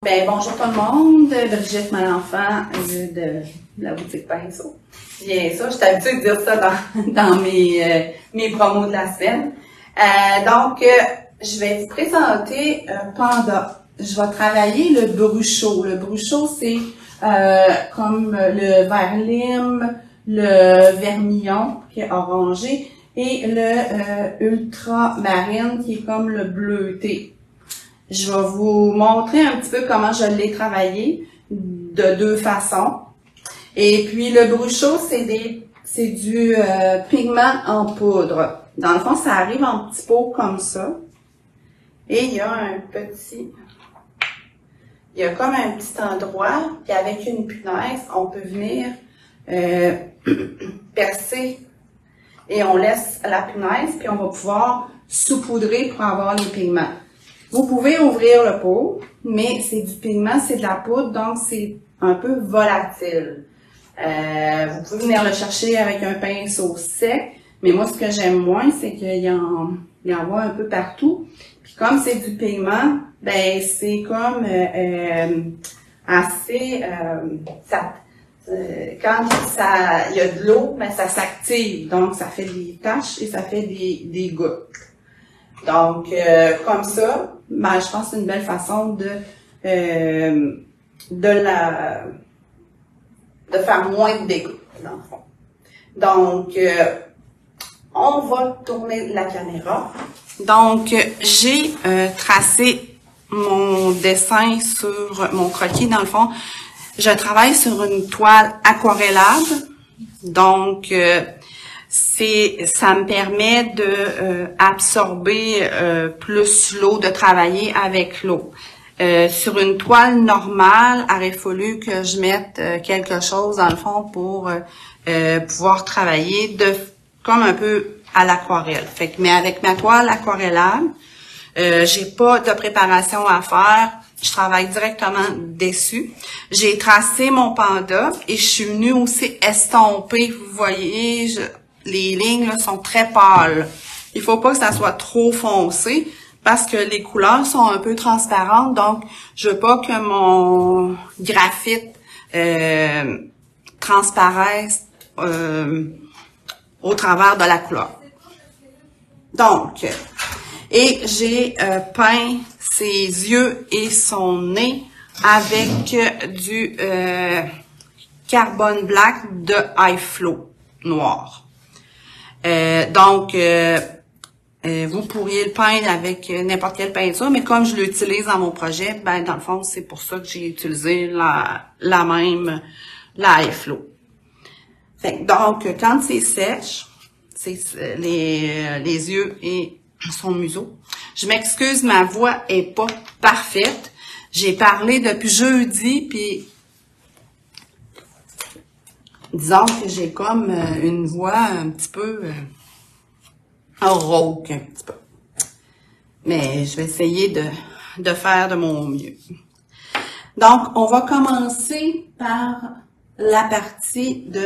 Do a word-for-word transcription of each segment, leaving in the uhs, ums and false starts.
Ben, bonjour tout le monde, Brigitte Malenfant de, de la boutique Pinceau. Bien ça, je suis habituée de dire ça dans, dans mes, euh, mes promos de la semaine. Euh, donc, euh, je vais vous présenter un panda. Je vais travailler le bruchot. Le bruchot, c'est euh, comme le vert lime, le vermillon qui est orangé et le euh, ultramarine qui est comme le bleuté. Je vais vous montrer un petit peu comment je l'ai travaillé de deux façons. Et puis le bruchot, c'est des c'est du euh, pigment en poudre. Dans le fond, ça arrive en petits pots comme ça. Et il y a un petit il y a comme un petit endroit, puis avec une punaise, on peut venir euh, percer et on laisse la punaise, puis on va pouvoir saupoudrer pour avoir les pigments. Vous pouvez ouvrir le pot, mais c'est du pigment, c'est de la poudre, donc c'est un peu volatile. Euh, vous pouvez venir le chercher avec un pinceau sec, mais moi, ce que j'aime moins, c'est qu'il y en, il y en voit un peu partout. Puis comme c'est du pigment, ben c'est comme euh, euh, assez... Euh, ça, euh, quand ça, il y a de l'eau, ben ça s'active, donc ça fait des taches et ça fait des, des gouttes. Donc, euh, comme ça, ben, je pense que c'est une belle façon de euh, de la de faire moins de dégâts, dans le fond. Donc, euh, on va tourner la caméra. Donc, j'ai euh, tracé mon dessin sur mon croquis, dans le fond. Je travaille sur une toile aquarellable. Donc, euh, c'est, ça me permet de euh, absorber euh, plus l'eau, de travailler avec l'eau. Euh, sur une toile normale, il aurait fallu que je mette euh, quelque chose dans le fond pour euh, euh, pouvoir travailler de comme un peu à l'aquarelle. Fait que, mais avec ma toile aquarellable, euh, j'ai pas de préparation à faire. Je travaille directement dessus. J'ai tracé mon panda et je suis venue aussi estomper. Vous voyez, je, les lignes là, sont très pâles. Il faut pas que ça soit trop foncé parce que les couleurs sont un peu transparentes. Donc, je veux pas que mon graphite euh, transparaisse euh, au travers de la couleur. Donc, et j'ai euh, peint ses yeux et son nez avec euh, du euh, carbone black de High Flow noir. Euh, donc, euh, euh, vous pourriez le peindre avec n'importe quelle peinture, mais comme je l'utilise dans mon projet, ben dans le fond, c'est pour ça que j'ai utilisé la, la même, la High Flow. Fait, donc, quand c'est sèche, c'est les, les yeux et son museau. Je m'excuse, ma voix est pas parfaite. J'ai parlé depuis jeudi, puis disons que j'ai comme une voix un petit peu euh, rauque, un petit peu. Mais je vais essayer de, de faire de mon mieux. Donc, on va commencer par la partie de...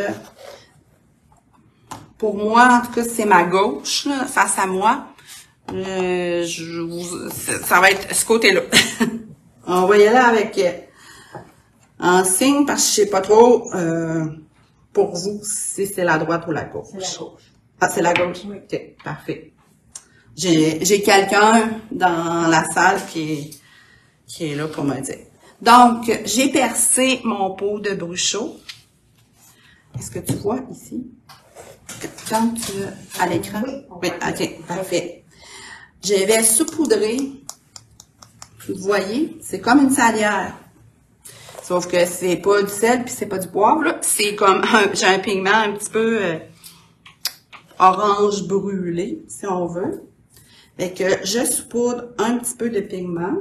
Pour moi, en tout cas, c'est ma gauche, là, face à moi. Euh, je, ça va être ce côté-là. On va y aller avec euh, en signe parce que je sais pas trop euh, pour vous si c'est la droite ou la gauche. C'est la gauche. Ah, c'est la gauche? Oui. Ok, parfait. J'ai j'ai quelqu'un dans la salle qui est, qui est là pour me dire. Donc, j'ai percé mon pot de bruchot. Est-ce que tu vois ici? Quand tu à l'écran? Oui, Oui, ok, parfait. Je vais saupoudrer. Vous voyez, c'est comme une salière. Sauf que c'est pas du sel puis c'est pas du poivre, là. C'est comme un, j'ai un pigment un petit peu euh, orange brûlé, si on veut. Fait que je saupoudre un petit peu de pigment.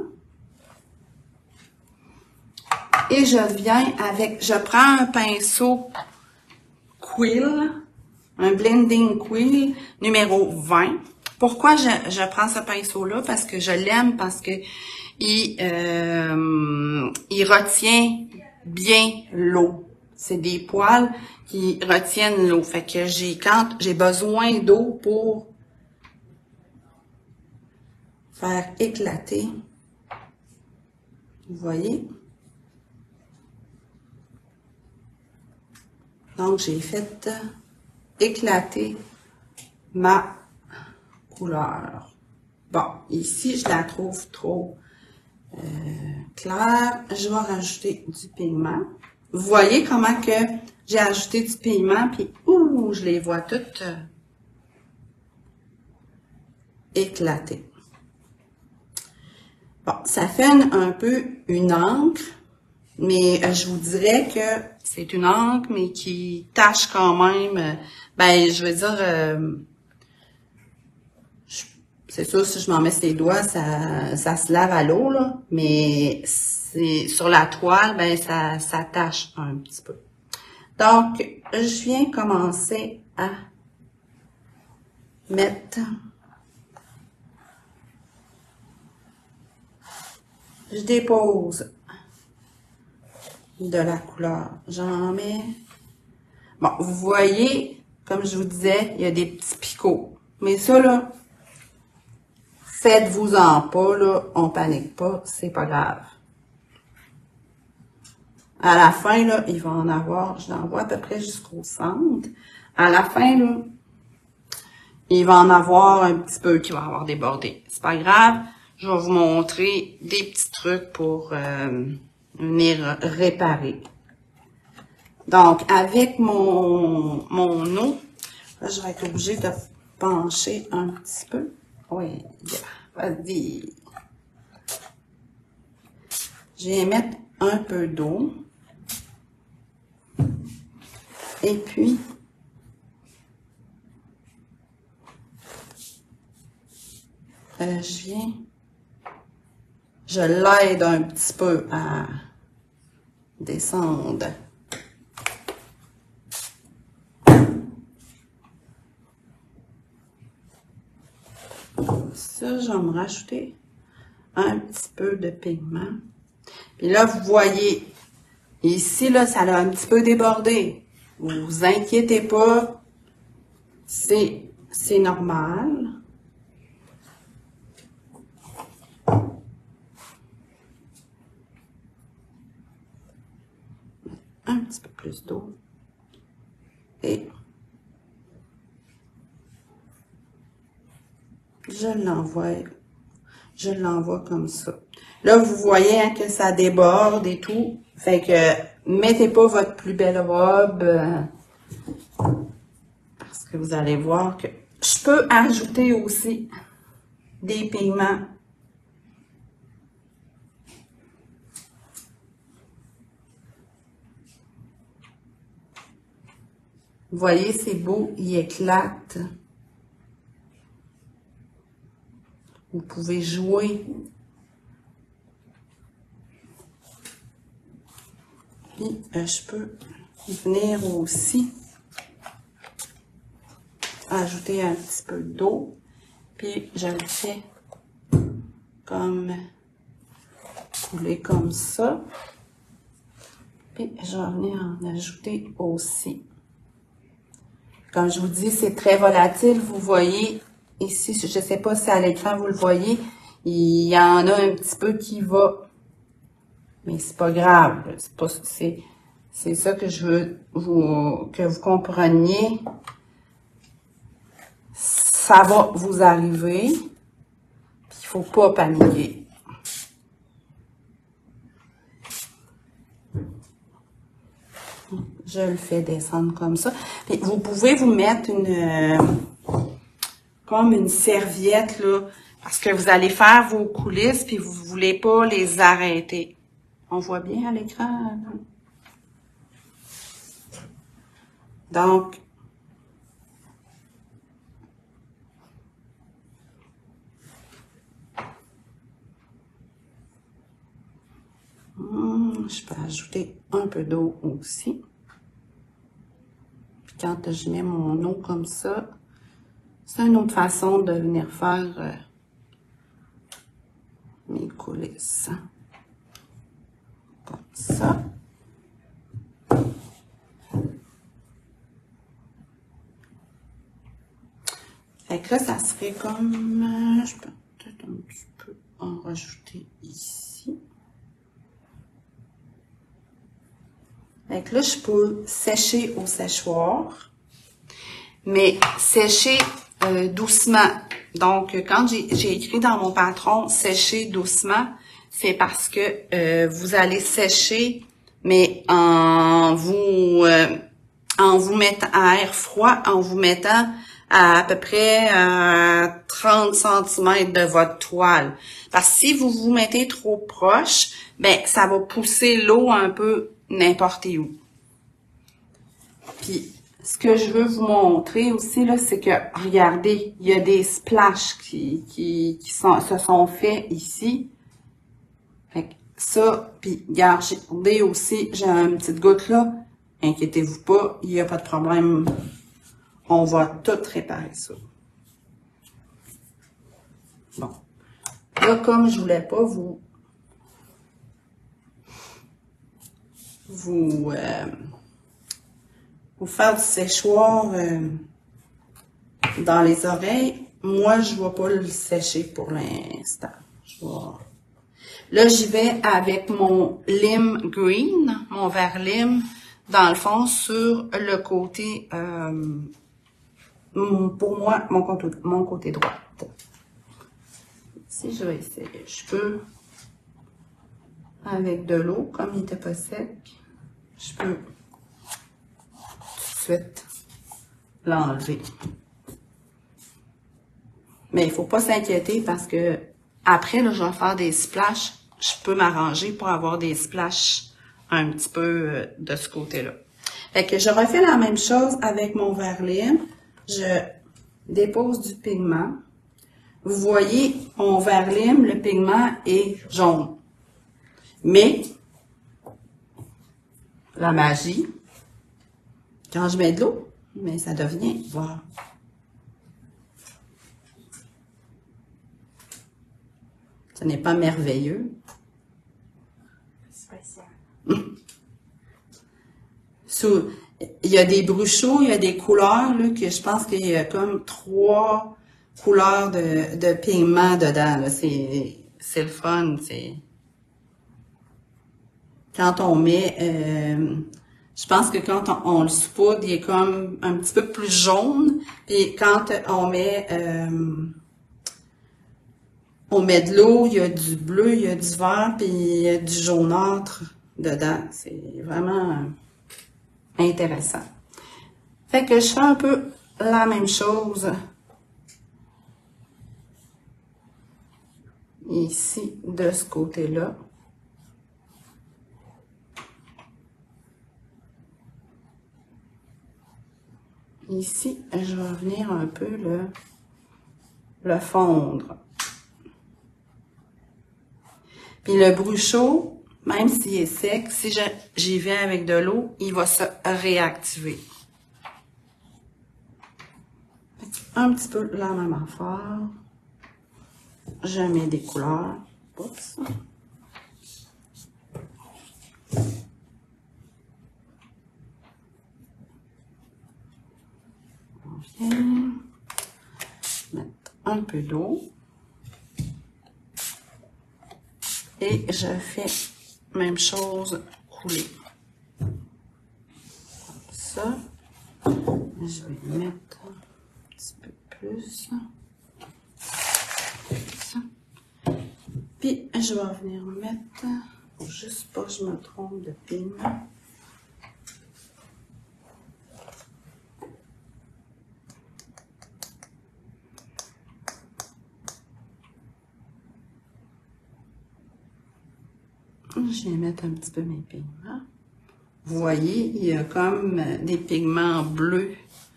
Et je viens avec, je prends un pinceau Quill, un blending quill numéro vingt. Pourquoi je, je prends ce pinceau-là? Parce que je l'aime, parce que il, euh, il retient bien l'eau. C'est des poils qui retiennent l'eau. Fait que j'ai quand j'ai besoin d'eau pour faire éclater Vous voyez? Donc, j'ai fait éclater ma couleur. Bon, ici, je la trouve trop euh, claire. Je vais rajouter du pigment. Vous voyez comment que j'ai ajouté du pigment, puis ouh, je les vois toutes euh, éclatées. Bon, ça fait un, un peu une encre, mais euh, je vous dirais que c'est une encre, mais qui tache quand même. Euh, ben, je veux dire, euh, c'est sûr, si je m'en mets sur les doigts, ça, ça se lave à l'eau, là, mais c'est sur la toile, ben, ça, ça tache un petit peu. Donc, je viens commencer à mettre, je dépose de la couleur. J'en mets, bon, vous voyez, comme je vous disais, il y a des petits picots. Mais ça, là, faites-vous-en pas, là, on panique pas, c'est pas grave. À la fin, là, il va en avoir, je l'envoie à peu près jusqu'au centre. À la fin, là, il va en avoir un petit peu qui va avoir débordé. C'est pas grave, je vais vous montrer des petits trucs pour euh, venir réparer. Donc, avec mon, mon eau, là, je vais être obligée de pencher un petit peu. Oui, vas-y. Je vais mettre un peu d'eau. Et puis, euh, je viens, je l'aide un petit peu à descendre. Ça, je vais me rajouter un petit peu de pigment. Puis là, vous voyez, ici, là, ça a un petit peu débordé. Vous vous inquiétez pas, c'est c'est normal. Un petit peu plus d'eau. Et je l'envoie, je l'envoie comme ça. Là, vous voyez hein, que ça déborde et tout. Fait que mettez pas votre plus belle robe. Euh, parce que vous allez voir que je peux ajouter aussi des pigments. Vous voyez, c'est beau, il éclate. Vous pouvez jouer. Puis, euh, je peux venir aussi ajouter un petit peu d'eau. Puis, je le fais comme couler comme ça. Puis, je vais venir en ajouter aussi. Comme je vous dis, c'est très volatile. Vous voyez ici, je ne sais pas si à l'écran vous le voyez, il y en a un petit peu qui va. Mais c'est pas grave. C'est pas, c'est, c'est ça que je veux vous, que vous compreniez. Ça va vous arriver. Puis il faut pas paniquer. Je le fais descendre comme ça. Puis vous pouvez vous mettre une euh, comme une serviette là, parce que vous allez faire vos coulisses puis vous voulez pas les arrêter. On voit bien à l'écran. Donc hum, je peux ajouter un peu d'eau aussi. Puis quand je mets mon eau comme ça, c'est une autre façon de venir faire euh, mes coulisses. Comme ça. Fait que là, ça serait comme... Euh, je peux peut-être un petit peu en rajouter ici. Fait que là, je peux sécher au séchoir, mais sécher euh, doucement. Donc, quand j'ai écrit dans mon patron « sécher doucement », c'est parce que euh, vous allez sécher, mais en vous euh, en vous mettant à air froid, en vous mettant à à peu près euh, trente centimètres de votre toile. Parce que si vous vous mettez trop proche, ben ça va pousser l'eau un peu n'importe où. Puis, ce que je veux vous montrer aussi, là, c'est que, regardez, il y a des splashes qui, qui, qui sont, se sont faits ici. Fait que ça, puis regardez aussi, j'ai une petite goutte là. Inquiétez-vous pas, il n'y a pas de problème. On va tout réparer ça. Bon. Là, comme je voulais pas vous... Vous... Euh, vous faire du séchoir euh, dans les oreilles, moi, je ne vais pas le sécher pour l'instant. Je vais... Là, j'y vais avec mon lime green, mon vert lime, dans le fond, sur le côté... Euh, pour moi, mon côté, mon côté droit. Si je vais essayer, je peux, avec de l'eau, comme il n'était pas sec, je peux tout de suite l'enlever. Mais il ne faut pas s'inquiéter parce que après, là, je vais faire des splashes. Je peux m'arranger pour avoir des splashes un petit peu de ce côté-là. Fait que je refais la même chose avec mon vert lime. Je dépose du pigment. Vous voyez, mon vert lime, le pigment est jaune. Mais, la magie, quand je mets de l'eau, mais ça devient vert. Ce n'est pas merveilleux. Spécial. Sous, il y a des bruchots, il y a des couleurs, là, que je pense qu'il y a comme trois couleurs de, de pigment dedans. C'est, c'est le fun. C'est quand on met, euh, je pense que quand on, on le saupoudre, il est comme un petit peu plus jaune. Puis quand on met, euh, on met de l'eau, il y a du bleu, il y a du vert, puis il y a du jaunâtre dedans. C'est vraiment intéressant. Fait que je fais un peu la même chose ici, de ce côté-là. Ici, je vais venir un peu le, le fondre. Puis le bruchot, même s'il est sec, si j'y vais avec de l'eau, il va se réactiver. Un petit peu la même affaire. Je mets des couleurs. Oups. On vient mettre un peu d'eau. Et je fais même chose couler. Comme ça. Je vais mettre un petit peu plus. Ça. Puis je vais venir mettre, faut juste pas que je me trompe de pigment. Je vais mettre un petit peu mes pigments. Vous voyez, il y a comme des pigments bleus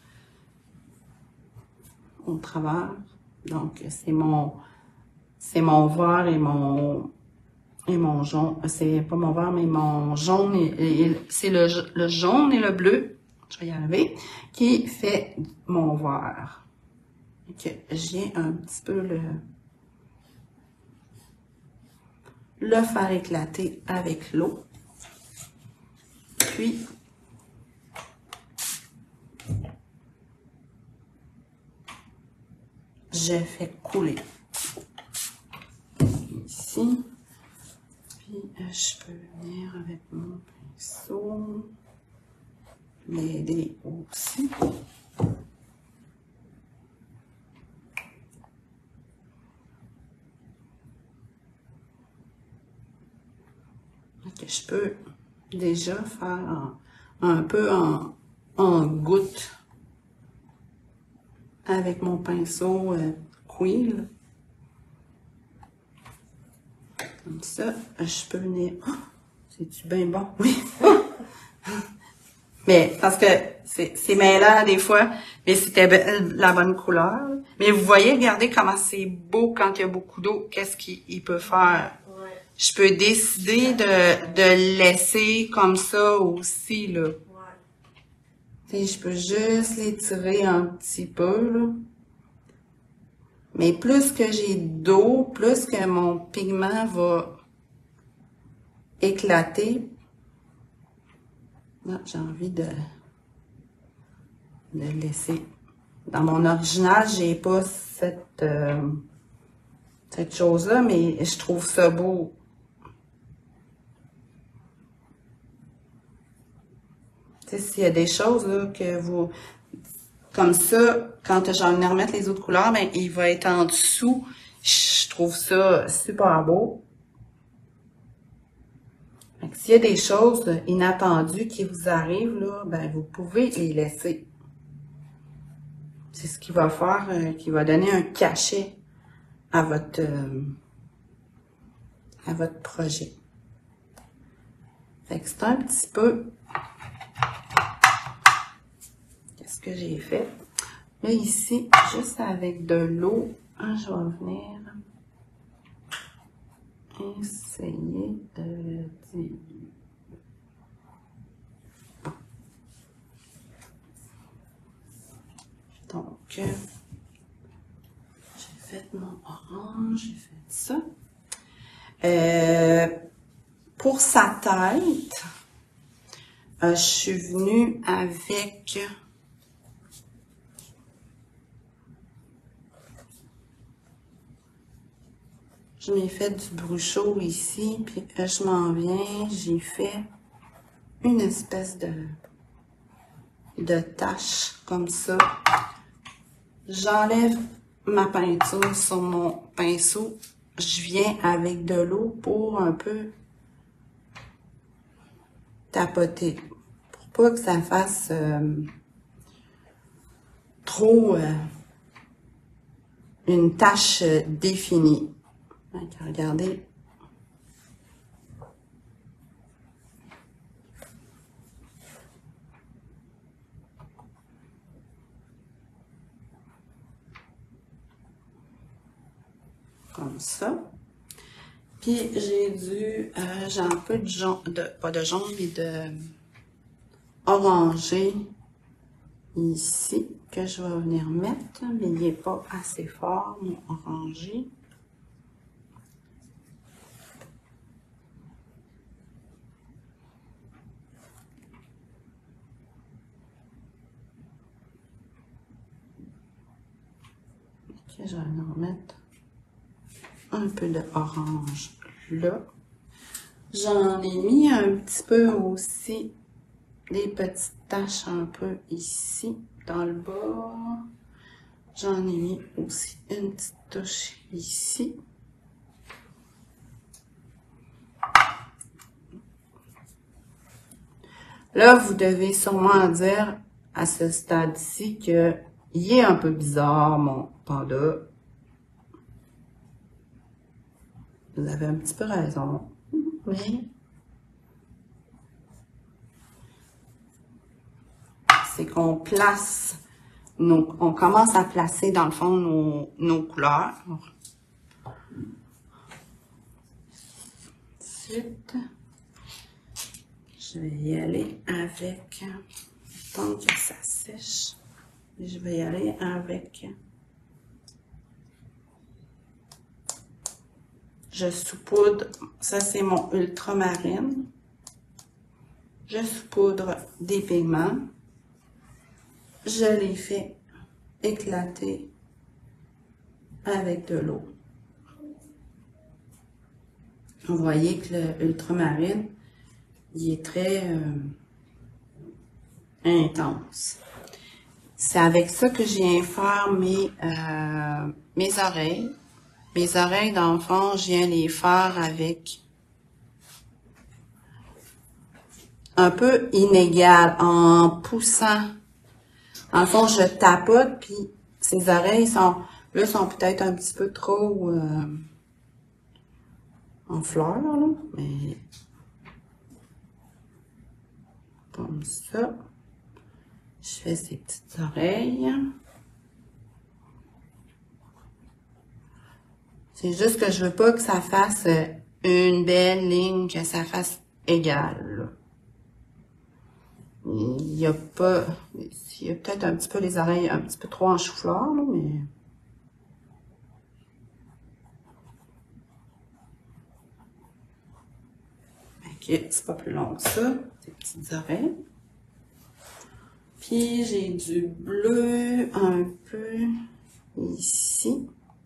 au travers. Donc, c'est mon, c'est mon vert et mon, et mon jaune. C'est pas mon vert, mais mon jaune et, et c'est le, le jaune et le bleu, je vais y arriver, qui fait mon vert. Ok, j'ai un petit peu le, le faire éclater avec l'eau. Puis, je fais couler ici. Puis, je peux venir avec mon pinceau. m'aider aussi. Que je peux déjà faire un, un peu en, en goutte avec mon pinceau euh, Quill. Comme ça, je peux venir... Oh, c'est-tu bien bon? Oui! Mais parce que c'est mêlant des fois, mais c'était la bonne couleur. Mais vous voyez, regardez comment c'est beau quand il y a beaucoup d'eau. Qu'est-ce qu'il peut faire? Ouais. Je peux décider de, de laisser comme ça aussi, là. Ouais. Tu sais, je peux juste l'étirer un petit peu, là. Mais plus que j'ai d'eau, plus que mon pigment va éclater. Là, j'ai envie de, de le laisser. Dans mon original, j'ai pas cette, euh, cette chose-là, mais je trouve ça beau. Tu sais, s'il y a des choses là, que vous... Comme ça, quand j'en venais remettre les autres couleurs, ben, il va être en dessous. Je trouve ça super beau. S'il y a des choses inattendues qui vous arrivent, là, ben, vous pouvez les laisser. C'est ce qui va faire, euh, qui va donner un cachet à votre, euh, à votre projet. Fait que c'est un petit peu qu'est-ce que j'ai fait. Là, ici, juste avec de l'eau, hein, je vais venir essayer de dire. Donc, j'ai fait mon orange, j'ai fait ça. Euh, pour sa tête, euh, je suis venue avec je m'ai fait du bruchot ici, puis euh, je m'en viens, j'ai fait une espèce de de tache comme ça. J'enlève ma peinture sur mon pinceau. Je viens avec de l'eau pour un peu tapoter. Pour pas que ça fasse euh, trop euh, une tache euh, définie. Donc, regardez. Comme ça. Puis j'ai du, euh, j'ai un peu de jaune, de, pas de jaune, mais de orangé ici, que je vais venir mettre, mais il n'est pas assez fort, mon orangé. Ok, je vais venir mettre un peu de orange là. J'en ai mis un petit peu aussi des petites taches un peu ici dans le bas. J'en ai mis aussi une petite touche ici. Là, vous devez sûrement dire à ce stade-ci que il est un peu bizarre mon panda. Vous avez un petit peu raison. Oui. C'est qu'on place, nos, on commence à placer dans le fond nos, nos couleurs. Ensuite, je vais y aller avec, tant que ça sèche, je vais y aller avec, je saupoudre, ça c'est mon ultramarine. Je saupoudre des pigments. Je les fais éclater avec de l'eau. Vous voyez que le ultramarine, il est très, euh, intense. C'est avec ça que je viens faire mes, euh, mes oreilles. Mes oreilles, dans le fond, je viens les faire avec un peu inégal, en poussant. En fond, je tapote, puis ces oreilles sont, là, sont peut-être un petit peu trop euh, en fleurs, là, mais comme ça. Je fais ces petites oreilles. C'est juste que je veux pas que ça fasse une belle ligne, que ça fasse égal, là. Il y a pas, il y a peut-être un petit peu les oreilles un petit peu trop en chou-fleur, là, mais. Ok, c'est pas plus long que ça, ces petites oreilles. Puis j'ai du bleu un peu ici.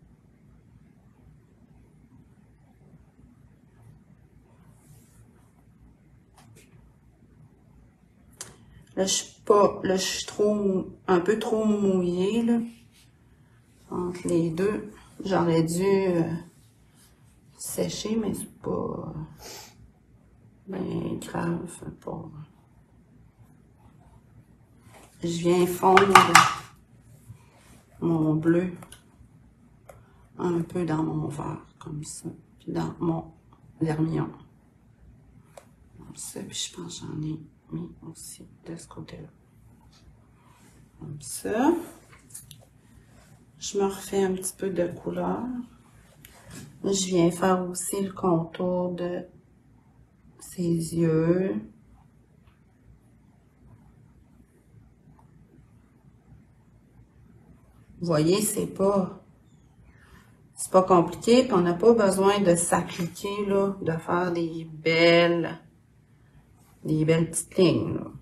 Là, je suis pas, là, je suis trop, un peu trop mouillée, là. Entre les deux, j'aurais dû euh, sécher, mais c'est pas bien grave, pas. Je viens fondre mon bleu un peu dans mon verre, comme ça, puis dans mon vermillon. Comme ça, puis je pense que j'en ai mis aussi de ce côté-là. Comme ça. Je me refais un petit peu de couleur. Je viens faire aussi le contour de ses yeux. Vous voyez, c'est pas, c'est pas compliqué, puis on n'a pas besoin de s'appliquer, là, de faire des belles, des belles petites lignes, là.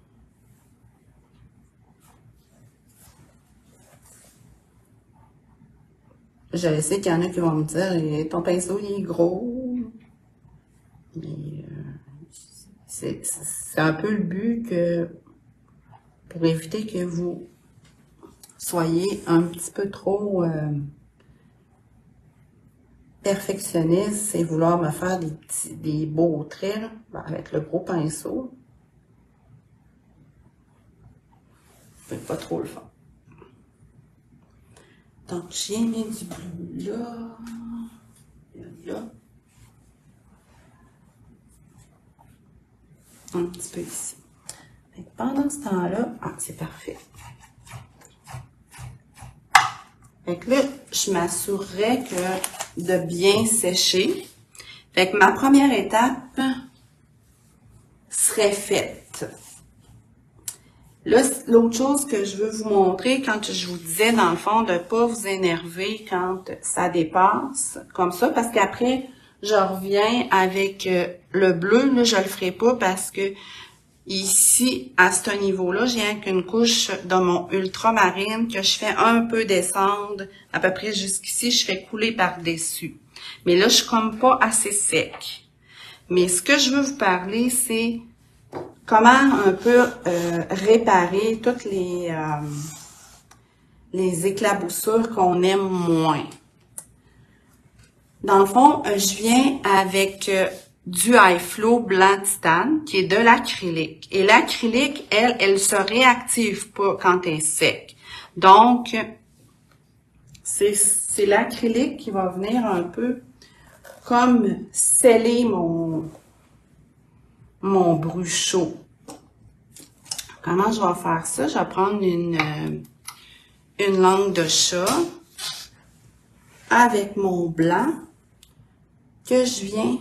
Je sais qu'il y en a qui vont me dire, ton pinceau, il est gros. Mais, euh, c'est, c'est un peu le but que, pour éviter que vous soyez un petit peu trop euh, perfectionniste, c'est vouloir me faire des petits, des beaux traits, là, avec le gros pinceau. Je ne peux pas trop le faire. Donc, j'ai mis du bleu là, là, un petit peu ici. Et pendant ce temps-là, ah, c'est parfait. Fait que là, je m'assurerai que de bien sécher. Fait que ma première étape serait faite. Là, l'autre chose que je veux vous montrer, quand je vous disais, dans le fond, de ne pas vous énerver quand ça dépasse, comme ça, parce qu'après, je reviens avec le bleu, là, je le ferai pas parce que ici, à ce niveau-là, j'ai rien qu'une couche de mon ultramarine que je fais un peu descendre, à peu près jusqu'ici, je fais couler par-dessus. Mais là, je suis comme pas assez sec. Mais ce que je veux vous parler, c'est comment un peu euh, réparer toutes les, euh, les éclaboussures qu'on aime moins. Dans le fond, euh, je viens avec euh, du High Flow blanc titane, qui est de l'acrylique. Et l'acrylique, elle, elle se réactive pas quand elle est sec. Donc, c'est, c'est l'acrylique qui va venir un peu comme sceller mon, mon bruchot. Comment je vais faire ça? Je vais prendre une, euh, une langue de chat avec mon blanc que je viens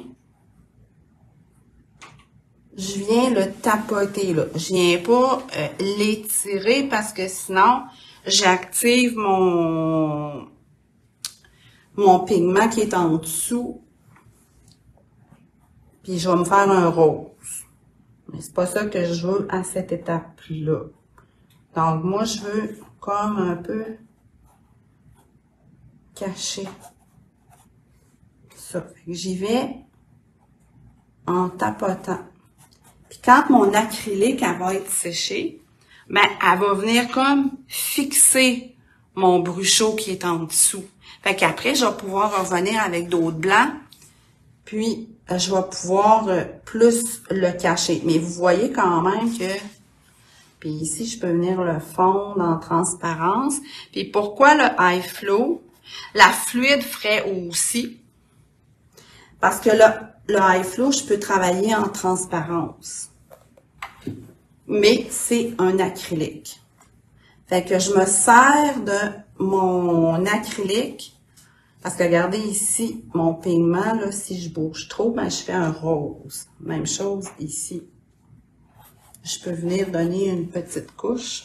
je viens le tapoter là. Je viens pas euh, l'étirer parce que sinon j'active mon mon pigment qui est en dessous. Puis je vais me faire un rose. Mais c'est pas ça que je veux à cette étape-là. Donc moi je veux comme un peu cacher ça. J'y vais en tapotant. Puis quand mon acrylique elle va être séchée, ben, elle va venir comme fixer mon bruchot qui est en dessous. Fait qu'après, je vais pouvoir revenir avec d'autres blancs, puis je vais pouvoir plus le cacher. Mais vous voyez quand même que, puis ici, je peux venir le fondre en transparence. Puis pourquoi le high flow? La fluide ferait aussi. Parce que le, le high flow, je peux travailler en transparence. Mais c'est un acrylique. Fait que je me sers de mon acrylique. Parce que regardez ici, mon pigment, là, si je bouge trop, ben, je fais un rose. Même chose ici. Je peux venir donner une petite couche.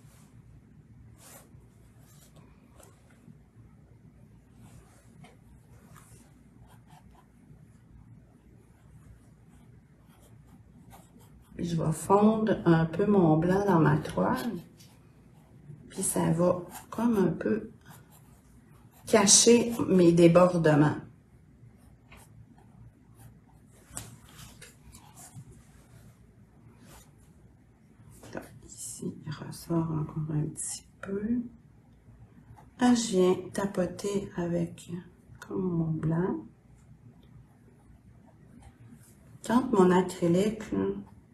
Puis je vais fondre un peu mon blanc dans ma toile. Puis ça va comme un peu cacher mes débordements. Là, ici, il ressort encore un petit peu. Là, je viens tapoter avec comme mon blanc. Quand mon acrylique, là,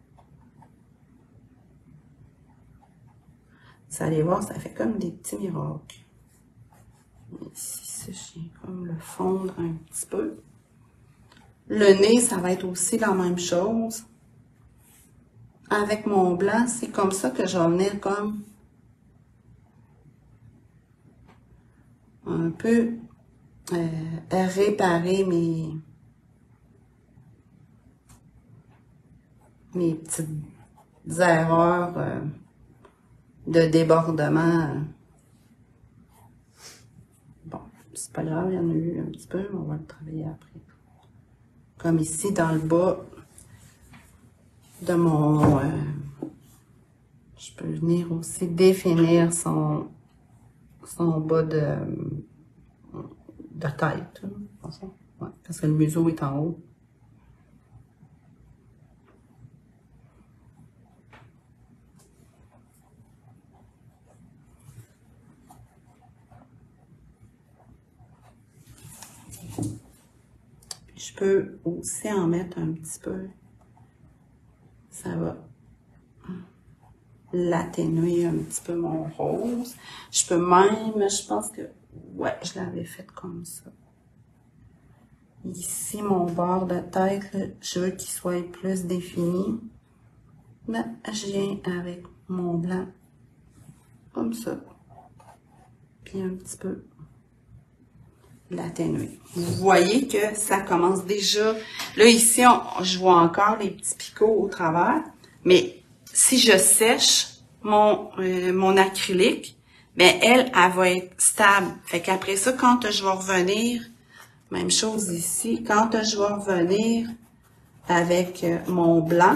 vous allez voir, ça fait comme des petits miracles. Ici, je viens comme le fondre un petit peu. Le nez, ça va être aussi la même chose. Avec mon blanc, c'est comme ça que je vais venir comme un peu euh, réparer mes, mes petites erreurs euh, de débordement. Bon, c'est pas grave, il y en a eu un petit peu, mais on va le travailler après. Comme ici, dans le bas de mon... Euh, je peux venir aussi définir son, son bas de, de tête. Hein, ouais, parce que le museau est en haut. Je peux aussi en mettre un petit peu. Ça va l'atténuer un petit peu mon rose. Je peux même, je pense que, ouais, je l'avais fait comme ça. Ici, mon bord de tête, là, je veux qu'il soit plus défini. Là, je viens avec mon blanc, comme ça. Puis un petit peu l'atténuer. Vous voyez que ça commence déjà. Là, ici, on, je vois encore les petits picots au travers. Mais si je sèche mon, euh, mon acrylique, ben elle, elle va être stable. Fait qu'après ça, quand je vais revenir, même chose ici, quand je vais revenir avec mon blanc,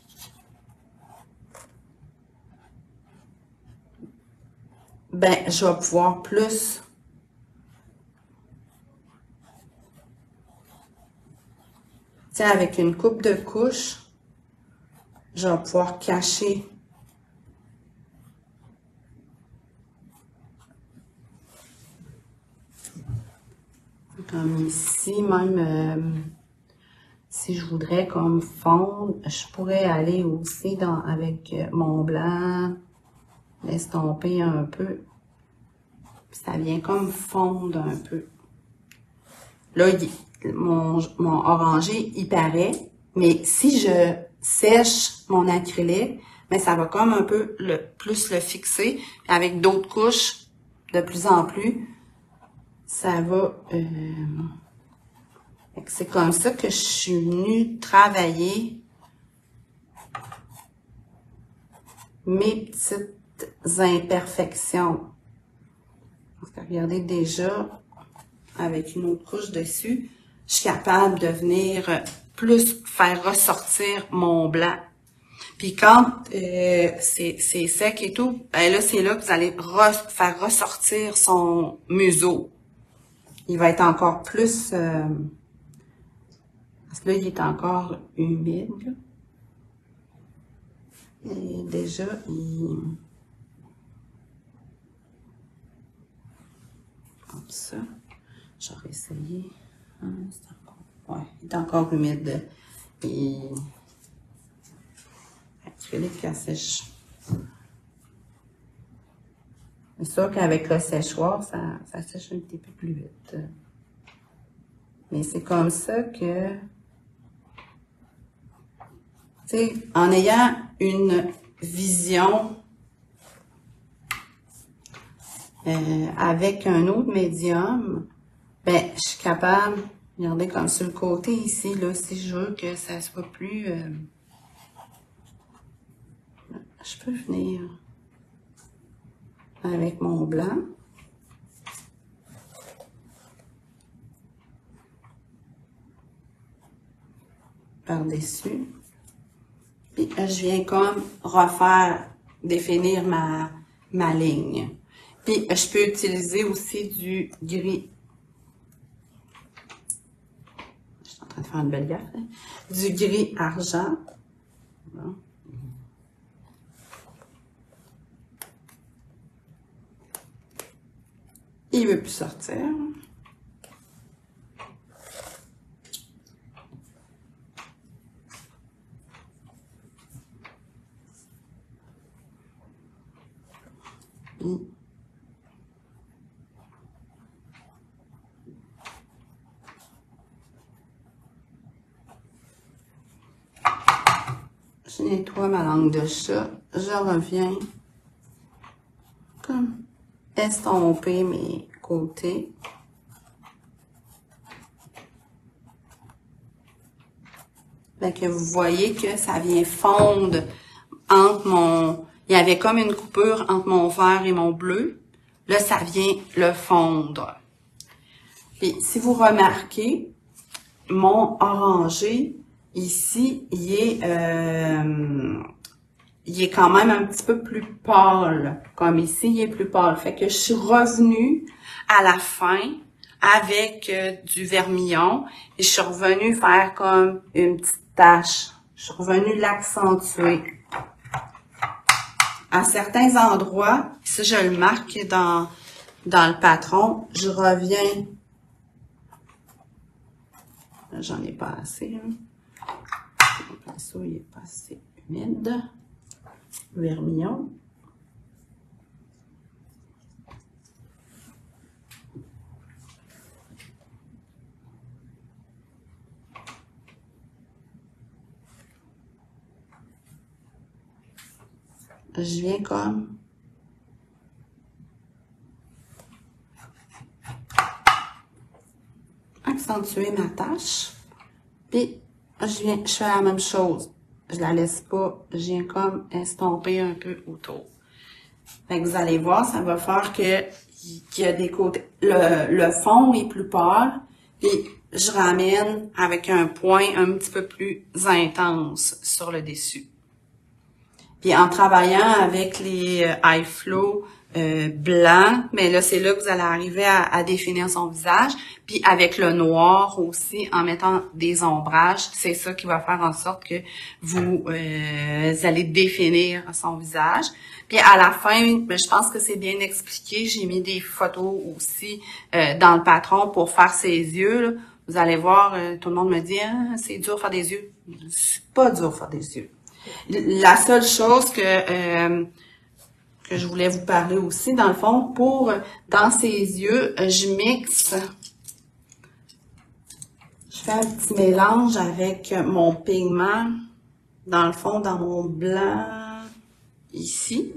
ben je vais pouvoir plus tiens, avec une coupe de couches, je vais pouvoir cacher comme ici, même euh, si je voudrais comme fondre, je pourrais aller aussi dans avec mon blanc, l'estomper un peu. Ça vient comme fondre un peu. Là, il, mon, mon orangé, il paraît, mais si je sèche mon acrylique, mais ça va comme un peu le plus le fixer. Avec d'autres couches, de plus en plus, ça va... Euh, c'est comme ça que je suis venue travailler mes petites imperfections. Parce que regardez déjà, avec une autre couche dessus, je suis capable de venir plus faire ressortir mon blanc. Puis quand euh, c'est sec et tout, ben là, c'est là que vous allez re, faire ressortir son museau. Il va être encore plus... Euh, parce que là, il est encore humide. Là. Et déjà, il... Comme ça. J'aurais essayé. Ah, c'est encore... Ouais, il est encore humide. Et... Acrylique à sèche. C'est sûr qu'avec le séchoir, ça, ça sèche un petit peu plus vite. Mais c'est comme ça que... Tu sais, en ayant une vision euh, avec un autre médium, ben, je suis capable, regardez comme sur le côté ici, là, si je veux que ça soit plus... Euh, je peux venir avec mon blanc. Par-dessus. Puis je viens comme refaire, définir ma, ma ligne. Puis je peux utiliser aussi du gris. Je suis en train de faire une belle gaffe. Hein? Du gris argent. Bon. Il ne veut plus sortir. Puis, je nettoie ma langue de chat. Je reviens comme estomper mes côtés. Fait que vous voyez que ça vient fondre entre mon... Il y avait comme une coupure entre mon vert et mon bleu. Là, ça vient le fondre. Puis, si vous remarquez, mon orangé, ici, il est, euh, il est quand même un petit peu plus pâle. Comme ici, il est plus pâle. Fait que je suis revenue à la fin avec euh, du vermillon et je suis revenue faire comme une petite tache. Je suis revenue l'accentuer. À certains endroits, si je le marque dans, dans le patron, je reviens. J'en ai pas assez. Hein. Le pinceau, il est pas assez humide. Vermillon. Je viens comme accentuer ma tâche. Puis, je viens, je fais la même chose. Je la laisse pas, je viens comme estomper un peu autour. Fait que vous allez voir, ça va faire que qu'il y a des côtés. Le, le fond est plus pâle. Puis, je ramène avec un point un petit peu plus intense sur le dessus. Puis en travaillant avec les euh, high flow euh, blancs, mais là c'est là que vous allez arriver à, à définir son visage. Puis avec le noir aussi, en mettant des ombrages, c'est ça qui va faire en sorte que vous, euh, vous allez définir son visage. Puis à la fin, ben, je pense que c'est bien expliqué. J'ai mis des photos aussi euh, dans le patron pour faire ses yeux. Là. Vous allez voir, euh, tout le monde me dit ah, c'est dur de faire des yeux. C'est pas dur de faire des yeux. La seule chose que euh, que je voulais vous parler aussi, dans le fond, pour dans ses yeux, je mixe, je fais un petit mélange avec mon pigment, dans le fond, dans mon blanc, ici.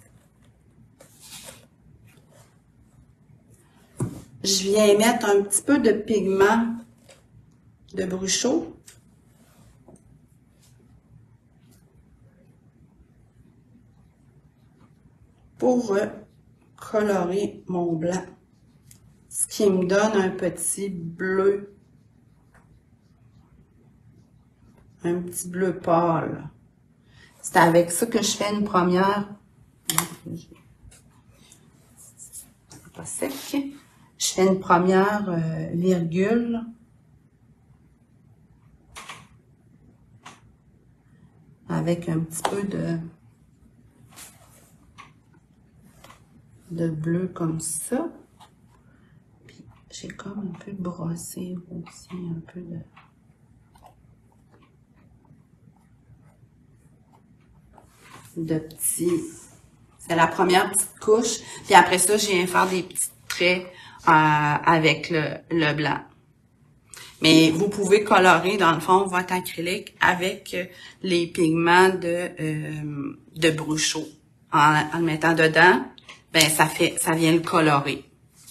Je viens mettre un petit peu de pigment de Bruchot. Pour colorer mon blanc, ce qui me donne un petit bleu, un petit bleu pâle. C'est avec ça que je fais une première, pas sec, je fais une première euh, virgule. Avec un petit peu de de bleu comme ça. Puis j'ai comme un peu brossé aussi, un peu de... de petits... C'est la première petite couche. Puis après ça, je viens faire des petits traits euh, avec le, le blanc. Mais vous pouvez colorer, dans le fond, votre acrylique avec les pigments de, euh, de Bruchot. En, en le mettant dedans, ben ça fait, ça vient le colorer.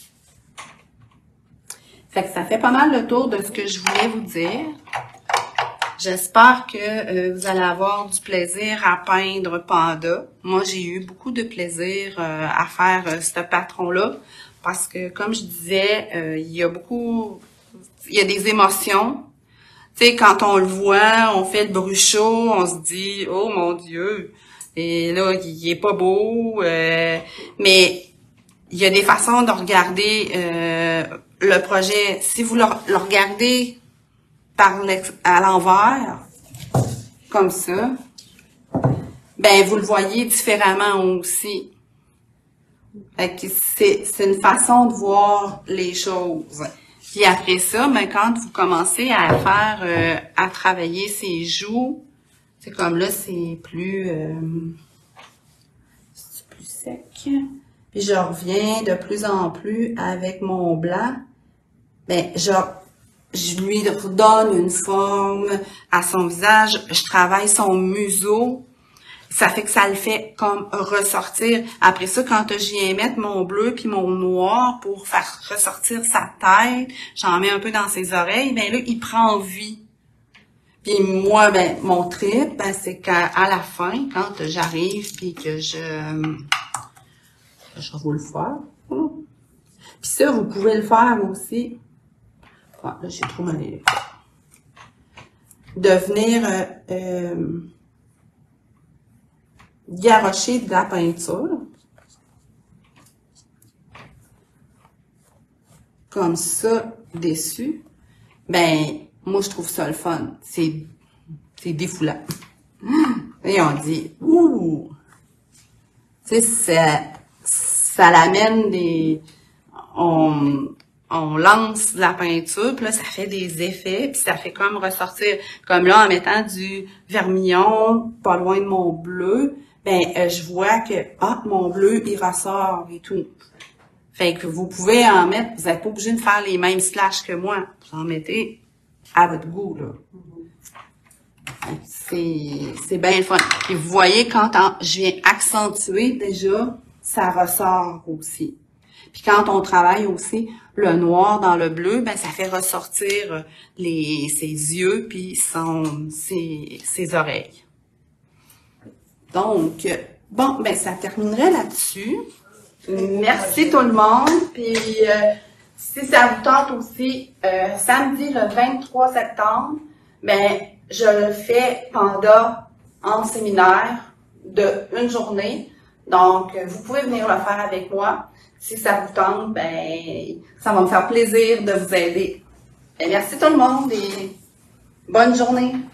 Fait que ça fait pas mal le tour de ce que je voulais vous dire. J'espère que euh, vous allez avoir du plaisir à peindre Panda. Moi, j'ai eu beaucoup de plaisir euh, à faire euh, ce patron-là parce que, comme je disais, euh, il y a beaucoup, il y a des émotions. Tu sais, quand on le voit, on fait le Bruchot, on se dit « Oh mon Dieu! » Et là, il est pas beau. Euh, mais il y a des façons de regarder euh, le projet. Si vous le, le regardez par à l'envers, comme ça, ben vous le voyez différemment aussi. Fait que c'est, c'est une façon de voir les choses. Puis après ça, ben quand vous commencez à faire, euh, à travailler ses joues, c'est comme là, c'est plus, euh, c'est plus sec. Puis je reviens de plus en plus avec mon blanc. Ben, je Je lui redonne une forme à son visage. Je travaille son museau. Ça fait que ça le fait comme ressortir. Après ça, quand je viens mettre mon bleu puis mon noir pour faire ressortir sa tête, j'en mets un peu dans ses oreilles, ben là, il prend vie. Puis moi, ben, mon trip, ben, c'est qu'à à la fin, quand j'arrive puis que je... Je vais vous le faire. Puis ça, vous pouvez le faire aussi. Ah, là, j'ai trop mal les de venir euh, euh, garrocher de la peinture. Comme ça, dessus. Ben, moi, je trouve ça le fun. C'est, c'est défoulant. Et on dit, ouh! Tu sais, ça, ça l'amène des... On, on lance de la peinture, puis là, ça fait des effets, puis ça fait comme ressortir, comme là, en mettant du vermillon pas loin de mon bleu, ben, euh, je vois que, ah, mon bleu, il ressort et tout. Fait que vous pouvez en mettre, vous n'êtes pas obligé de faire les mêmes slashes que moi. Vous en mettez à votre goût, là. C'est, c'est bien le fun. Et vous voyez, quand on, je viens accentuer, déjà, ça ressort aussi. Puis quand on travaille aussi le noir dans le bleu, ben ça fait ressortir les ses yeux puis son ses, ses oreilles. Donc bon, ben ça terminerait là-dessus. Merci tout le monde. Puis euh, si ça vous tente aussi, euh, samedi le vingt-trois septembre, ben je le fais Panda en séminaire de une journée. Donc vous pouvez venir le faire avec moi. Si ça vous tente, ben, ça va me faire plaisir de vous aider. Et merci tout le monde et bonne journée.